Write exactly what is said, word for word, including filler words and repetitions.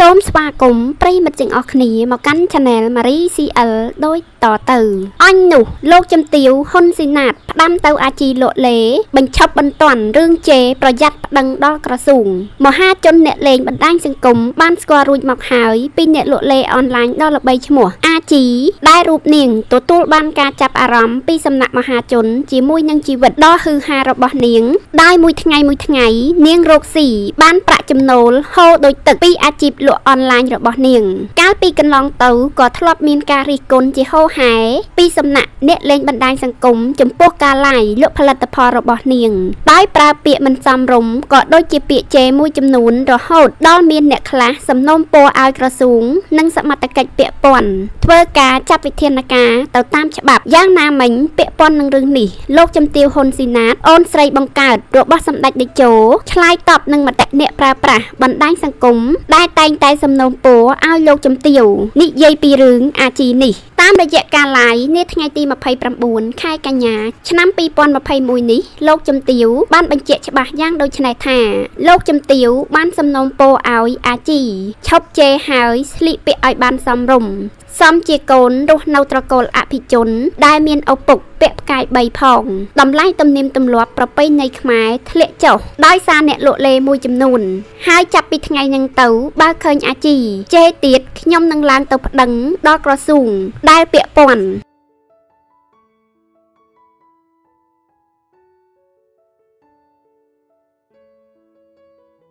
សូមស្វាគមន៍ប្រិយមិត្តទាំងអស់គ្នាមកកាន់ Channel Marie ซี แอล ដោយតទៅអញនោះលោកជំទាវហ៊ុនស៊ីណាតផ្ដាំទៅអាជីលក់លេបញ្ឈប់បន្ទាន់រឿងជេរប្រយ័ត្នប្តឹងដល់ក្រសួងមហាជនអ្នកលេងបណ្ដាញសង្គមបានស្គាល់រួចមកហើយពីអ្នកលក់លេអនឡាញដល់ល្បីឈ្មោះអាជីដែលរូបនាងទទួលបានការចាប់អារម្មណ៍ពីសំណាក់មហាជនជាមួយនឹងជីវិតដ៏ហ៊ឺហារបស់នាងដោយមួយថ្ងៃមួយថ្ងៃនាងរកស៊ីបានប្រាក់ចំណូលហូរដូចទឹកពីអាជីពលក់អនឡាញរបស់នាងកាលពីកន្លងទៅក៏ធ្លាប់មានការរិះគន់ជាហូរហែពីសំណាក់អ្នកលេងបណ្ដាញសង្គមចំពោះការឡាយលក់ផលិតផលរបស់នាងដោយប្រើពាក្យមិនសមរម្យក៏ដូចជាពាក្យជេរមួយចំនួនរហូតដល់មានអ្នកខ្លះសំណូមពរឲ្យក្រសួងនិងសមត្ថកិច្ចពាក់ព័ន្ធធ្វើការចាត់វិធានការទៅតាមច្បាប់យ៉ាងណាមិញពាក់ព័ន្ធនឹងរឿងនេះលោកជំទាវហ៊ុនស៊ីណាតអូនស្រីបង្កើតរបស់សម្ដេចតេជោឆ្លើយតបនឹងមតិអ្នកប្រើប្រាស់បណ្ដាញសង្គមដែលតែងតែសំណូមពរឲ្យលោកជំទាវនិយាយពីរឿងអាជីនេះតាមរយៈការ live នាថ្ងៃទីម្ភៃប្រាំបួនខែកញ្ញាឆ្នាំពីរពាន់ម្ភៃមួយនេះលោកជំទាវបានបញ្ជាក់ច្បាស់យ៉ាងដូចនេះថាលោកជំទាវបានសំណូមពរឲ្យអាជីឈប់ជេរហើយស្លៀកពាក់ឲ្យបានសមរម្យសំជាកូនរស់នៅត្រកូលអភិជនដែលមានឪពុកពាក់ផ្កាយបីផងតម្លៃទំនៀមទម្លាប់ប្រពៃណីខ្មែរធ្លាក់ចុះដោយសារអ្នកលក់លេមួយចំនួនហើយចាប់ពីថ្ងៃហ្នឹងទៅបើឃើញអាជីជេរទៀតខ្ញុំនឹងឡើងទៅប្តឹងដល់ក្រសួងដែលពាក់ព័ន្ធ